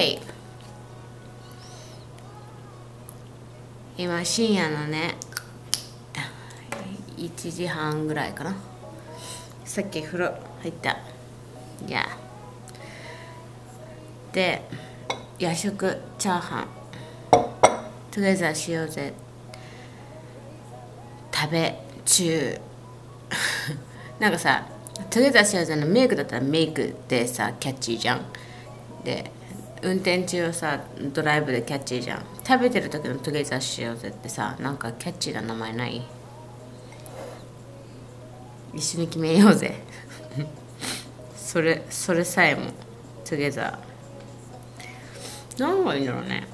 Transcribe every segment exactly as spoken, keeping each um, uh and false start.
OK。 今深夜のねいちじはんぐらいかな。さっき風呂入った。いやで夜食チャーハントゥゲザーしようぜ食べ中なんかさトゥゲザーしようぜのメイクだったらメイクってさキャッチーじゃん。で運転中はさドライブでキャッチーじゃん。食べてる時のトゥゲザーしようぜってさなんかキャッチーな名前ない？一緒に決めようぜそれそれさえもトゥゲザー何がいいんだろうね。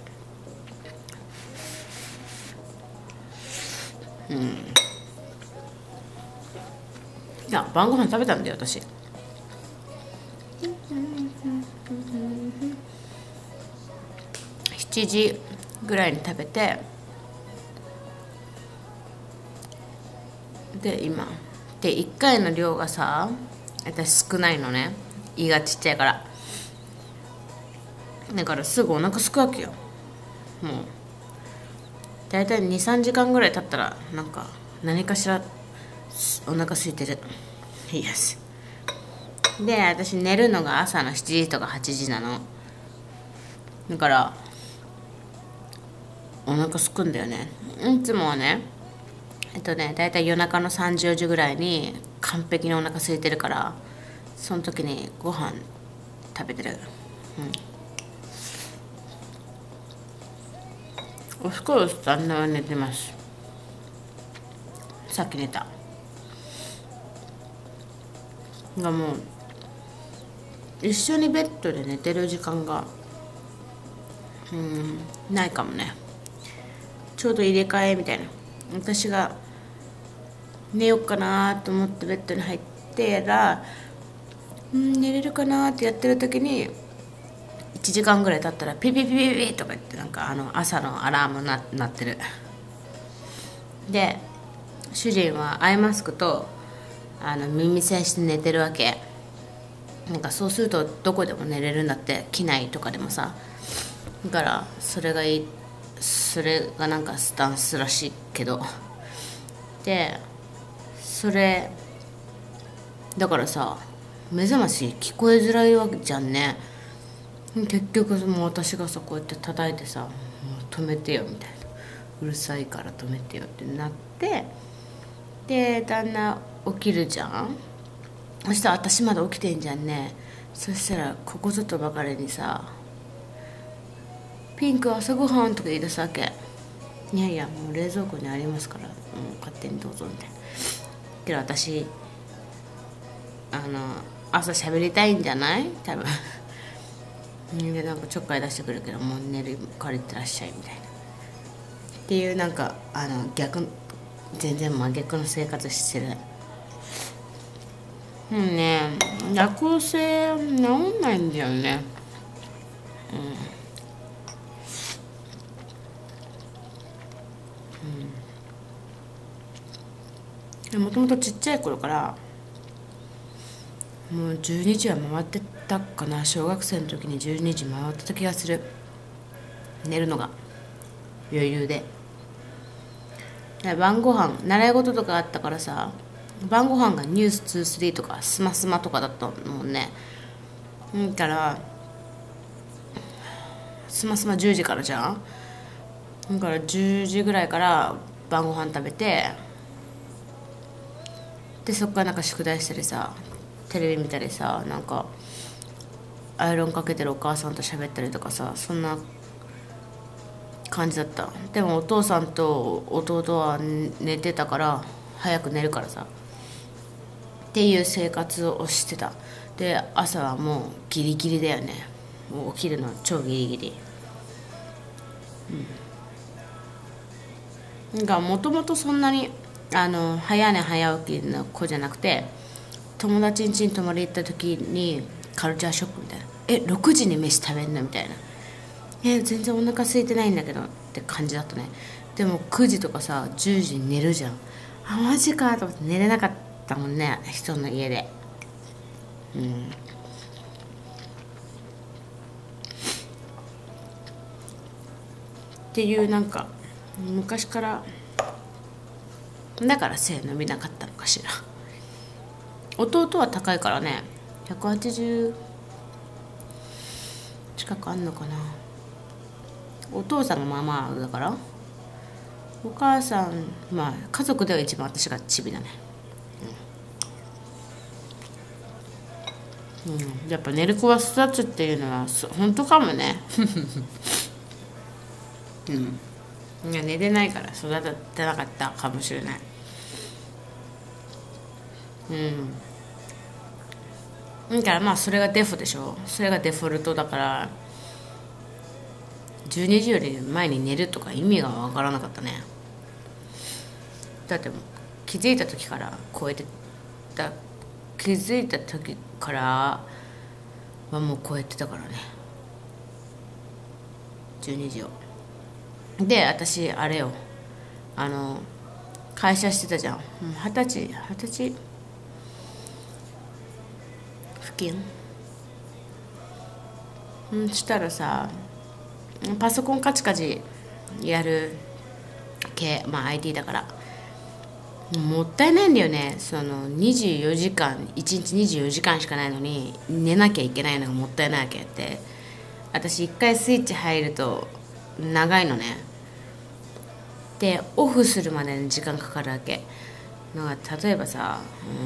うん。いや晩ご飯食べたんだよ私。しちじぐらいに食べて、で今でいっかいの量がさ私少ないのね。胃がちっちゃいからだからすぐお腹すくわけよ。もうだいたいにさんじかんぐらい経ったらなんか何かしらお腹空いてる。イエスで私寝るのが朝のしちじとかはちじなの。だからお腹すくんだよね。いつもはねえっとねだいたい夜中のさんじよじぐらいに完璧にお腹空いてるからその時にご飯食べてる。うん。おふくろと旦那は寝てます。さっき寝たがもう一緒にベッドで寝てる時間がうんないかもね。ちょうど入れ替えみたいな。私が寝ようかなと思ってベッドに入ってらうん寝れるかなってやってる時にいちじかんぐらい経ったらピピピピピとか言ってなんかあの朝のアラームな鳴ってる。で主人はアイマスクとあの耳栓して寝てるわけ。なんかそうするとどこでも寝れるんだって機内とかでもさ。だからそれがいいそれがなんかスタンスらしいけどでそれだからさ目覚まし聞こえづらいわけじゃんね。結局もう私がさこうやって叩いてさもう止めてよみたいなうるさいから止めてよってなってで旦那起きるじゃん。そしたら私まだ起きてんじゃんね。そしたらここぞとばかりにさピンク朝ごはんとか言い出すわけ。いやいやもう冷蔵庫にありますから、うん、勝手にどうぞみたいな。けど私あの朝喋りたいんじゃない多分でなんかちょっかい出してくるけどもう寝るから行ってらっしゃいみたいなっていうなんかあの逆全然真逆の生活してる。うんね夜行性治んないんだよね。うんもともとちっちゃい頃からもうじゅうにじは回ってたかな。小学生の時にじゅうにじ回ってた気がする。寝るのが余裕で晩ご飯習い事とかあったからさ晩ご飯がニュースにじゅうさんとかスマスマとかだったもんね。だからスマスマじゅうじからじゃん。だからじゅうじぐらいから晩ご飯食べてでそっからなんか宿題したりさテレビ見たりさなんかアイロンかけてるお母さんと喋ったりとかさそんな感じだった。でもお父さんと弟は寝てたから早く寝るからさっていう生活をしてた。で朝はもうギリギリだよね。もう起きるの超ギリギリ。うん。がもともとそんなにあの早寝早起きの子じゃなくて友達ん家に泊まり行った時にカルチャーショックみたいな。えろくじに飯食べんのみたいな。え全然お腹空いてないんだけどって感じだったね。でもくじとかさじゅうじに寝るじゃん。あマジかと思って寝れなかったもんね人の家で。うんていう、なんか昔からだから背伸びなかったのかしら。弟は高いからね、ひゃくはちじゅう近くあんのかな。お父さんがまあまあだから、お母さん、まあ家族では一番私がチビだね。うん、うん、やっぱ寝る子は育つっていうのは本当かもね。うん、いや寝れないから育てなかったかもしれない。うん、だからまあそれがデフォでしょ。それがデフォルトだから、じゅうにじより前に寝るとか意味がわからなかったね。だって気づいた時から超えてた、気づいた時からはもう超えてたからね、じゅうにじを。で私あれよ、あの会社してたじゃん、二十歳二十歳付近、うんしたらさ、パソコンカチカチやる系、まあ アイティー だからもったいないんだよね。そのにじゅうよじかん、いちにちにじゅうよじかんしかないのに寝なきゃいけないのがもったいないわけって。私一回スイッチ入ると長いのね。でオフするまでに時間かかるわけ。なんか例えばさ、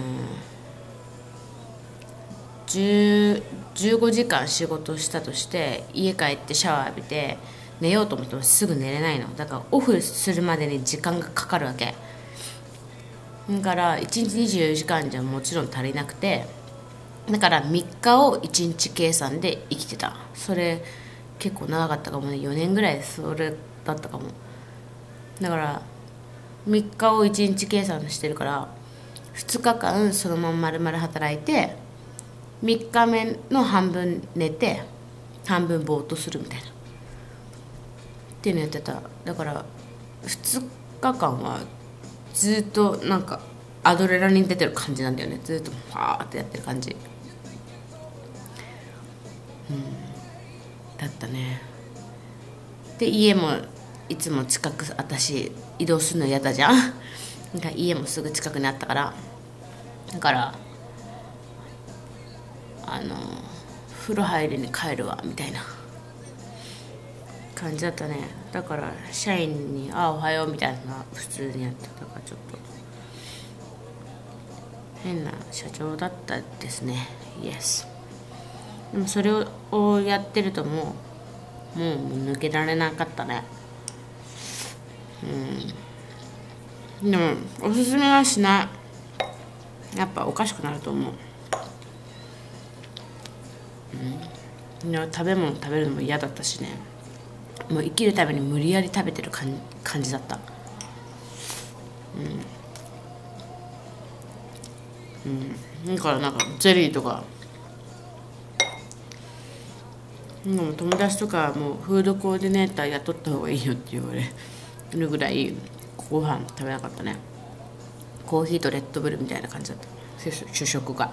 うん、じゅう、じゅうごじかん仕事したとして、家帰ってシャワー浴びて寝ようと思ってもすぐ寝れないの。だからオフするまでに時間がかかるわけだから、いちにちにじゅうよじかんじゃもちろん足りなくて、だからみっかをいちにち計算で生きてた。それ結構長かったかもね。よねんぐらいそれだったかも。だからみっかをいちにち計算してるから、ふつかかんそのまま丸々働いて、みっかめの半分寝て半分ぼーっとするみたいなっていうのやってた。だからふつかかんはずっとなんかアドレナリン出てる感じなんだよね。ずっとパーってやってる感じ、うん、だったね。で家もいつも近く、私移動するの嫌だじゃん。なんか家もすぐ近くにあったから、だからあの風呂入りに帰るわみたいな感じだったね。だから社員に「あおはよう」みたいなのは普通にやってたから、ちょっと変な社長だったですね。イエス。でもそれをやってるともうもう抜けられなかったね。うん、でもおすすめはしない。やっぱおかしくなると思う。うん、でも食べ物食べるのも嫌だったしね。もう生きるために無理やり食べてる感感じだった。うん、うん、だからなんかゼリーとか、でも友達とかもうフードコーディネーター雇った方がいいよって言われるぐらいご飯食べなかったね。コーヒーとレッドブルみたいな感じだった、主食が。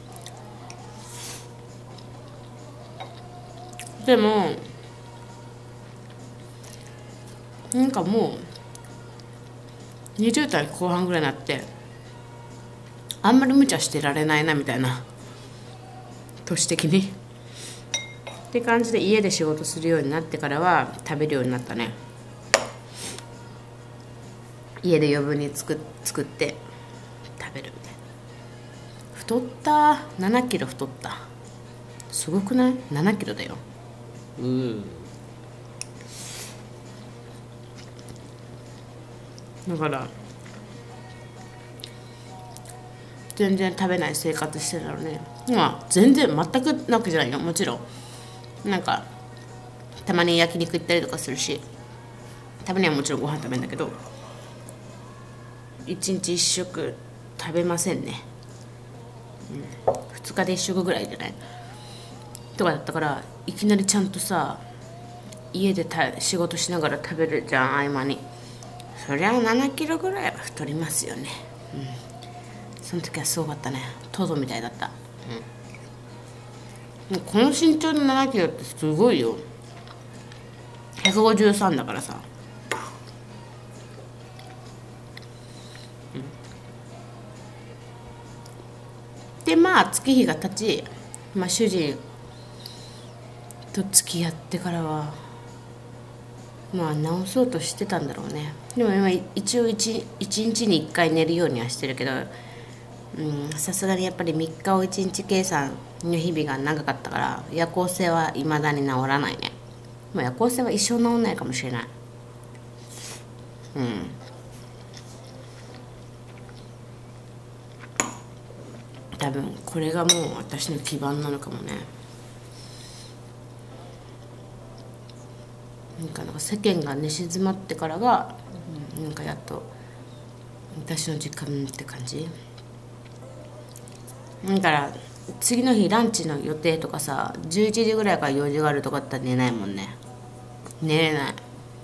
でもなんかもうにじゅう代後半ぐらいになって、あんまり無茶してられないなみたいな、年的にって感じで、家で仕事するようになってからは食べるようになったね。家で余分に作作って食べるみたいな。太った。ななキロ太った。すごくない？ なな キロだよ。うんだから全然食べない生活してたのね。まあ全然全くなくじゃないよ、もちろん。なんかたまに焼肉行ったりとかするし、たまにはもちろんご飯食べるんだけど、いちにちいっ食食べませんね、うん、ふつかでいっ食ぐらいじゃないとかだったから、いきなりちゃんとさ家でた仕事しながら食べるじゃん、合間に。そりゃななキロぐらいは太りますよね。うん、その時はすごかったね。トドみたいだった。うん、もうこの身長でななキロってすごいよ。 ひゃくごじゅうさんだからさ、うん、でまあ月日が経ち、まあ、主人と付き合ってからはまあ直そうとしてたんだろうね。でも今一応 1, 一日にいっかい寝るようにはしてるけど、さすがにやっぱりみっかをいちにち計算の日々が長かったから夜行性はいまだに治らないね。もう夜行性は一生治んないかもしれない。うん多分これがもう私の基盤なのかもね。なんかなんか世間が寝静まってからが、うん、なんかやっと私の時間って感じ。だから次の日ランチの予定とかさ、じゅういちじぐらいから用事があるとかだったら寝ないもんね。寝れない。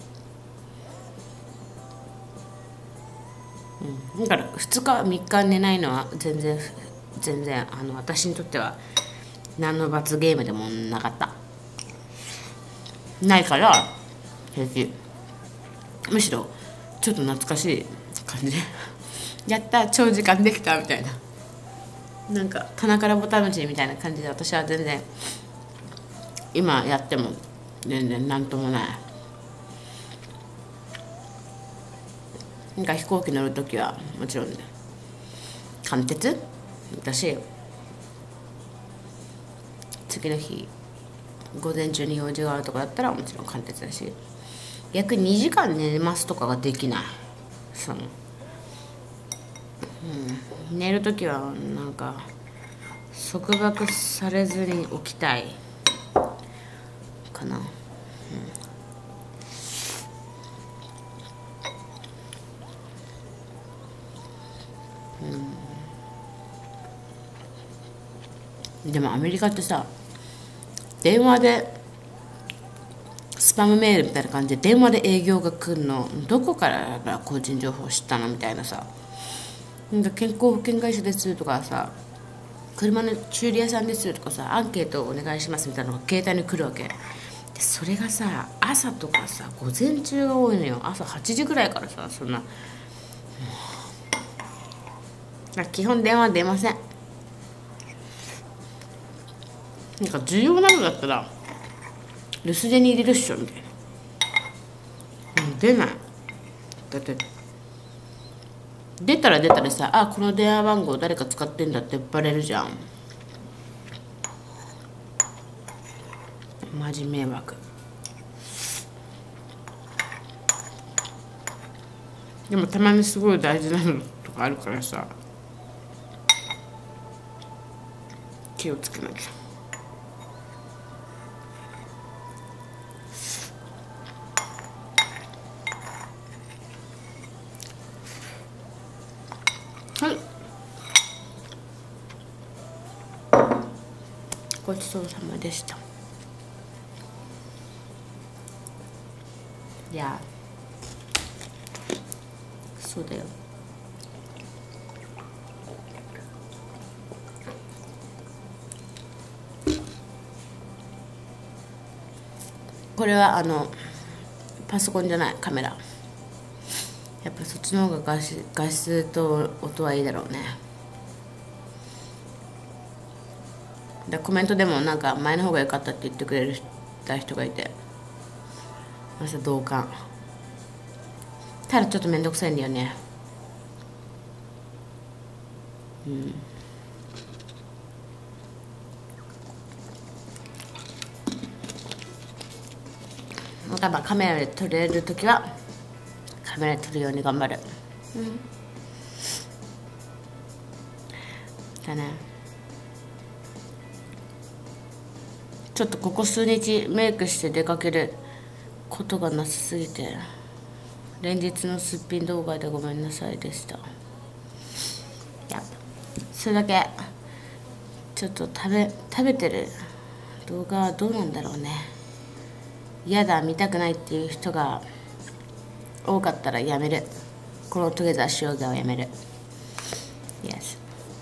うん、だからふつかみっか寝ないのは全然全然あの私にとっては何の罰ゲームでもなかったないから平気。むしろちょっと懐かしい感じやった長時間できたみたいな、なんか棚からぼた餅みたいな感じで私は全然今やっても全然なんともない。なんか飛行機乗るときはもちろんね貫徹だし、次の日午前中に用事があるとかだったらもちろん貫徹だし、逆ににじかん寝ますとかができない。その、うん、寝るときはなんか束縛されずに起きたいかな。でもアメリカってさ、電話でスパムメールみたいな感じで電話で営業が来るの、どこから個人情報知ったのみたいなさ、なんか健康保険会社ですとかさ、車の修理屋さんですとかさ、アンケートお願いしますみたいなのが携帯に来るわけで、それがさ朝とかさ午前中が多いのよ。朝はちじぐらいからさ、そんな基本電話出ません。なんか重要なのだったら留守電に入れるっしょみたいな、うん、出ない。だって出たら出たらさ、あこの電話番号誰か使ってんだってバレるじゃん。マジ迷惑。でもたまにすごい大事なのとかあるからさ、気をつけなきゃ。はい、ごちそうさまでした。いやそうだよ。これはあのパソコンじゃないカメラ。やっぱそっちの方が画質、画質と音はいいだろうね。でコメントでもなんか前の方が良かったって言ってくれる人がいて、私は同感。ただちょっとめんどくさいんだよね。うんなんかまあカメラで撮れるときはカメラで撮るように頑張る。うんだね。ちょっとここ数日メイクして出かけることがなさすぎて連日のすっぴん動画でごめんなさいでした。やそれだけちょっと食べ食べてる動画はどうなんだろうね。嫌だ見たくないっていう人が多かったらやめる。このトゥゲザーしようがをやめる。 Yes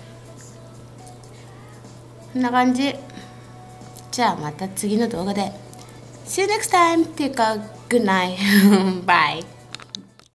こんな感じ。じゃあまた次の動画で See you next time っていうか Good night. Bye.